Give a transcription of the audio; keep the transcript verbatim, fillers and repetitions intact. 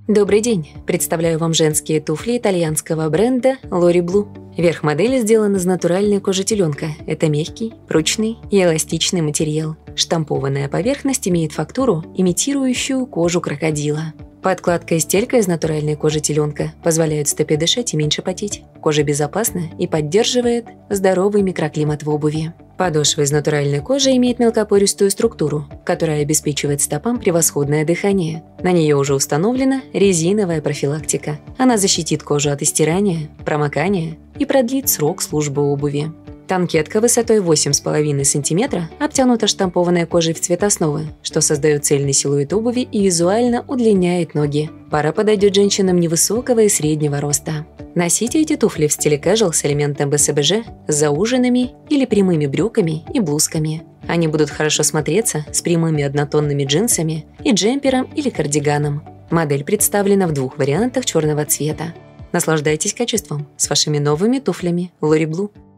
Добрый день! Представляю вам женские туфли итальянского бренда Lori Blue. Верх модели сделан из натуральной кожи теленка. Это мягкий, прочный и эластичный материал. Штампованная поверхность имеет фактуру, имитирующую кожу крокодила. Подкладка и стелька из натуральной кожи теленка позволяют стопе дышать и меньше потеть. Кожа безопасна и поддерживает здоровый микроклимат в обуви. Подошва из натуральной кожи имеет мелкопористую структуру, которая обеспечивает стопам превосходное дыхание. На нее уже установлена резиновая профилактика. Она защитит кожу от истирания, промокания и продлит срок службы обуви. Танкетка высотой восемь с половиной сантиметра обтянута штампованной кожей в цвет основы, что создает цельный силуэт обуви и визуально удлиняет ноги. Пара подойдет женщинам невысокого и среднего роста. Носите эти туфли в стиле casual с элементом бэ эс бэ жэ, с зауженными или прямыми брюками и блузками. Они будут хорошо смотреться с прямыми однотонными джинсами и джемпером или кардиганом. Модель представлена в двух вариантах черного цвета. Наслаждайтесь качеством с вашими новыми туфлями Lori Blue.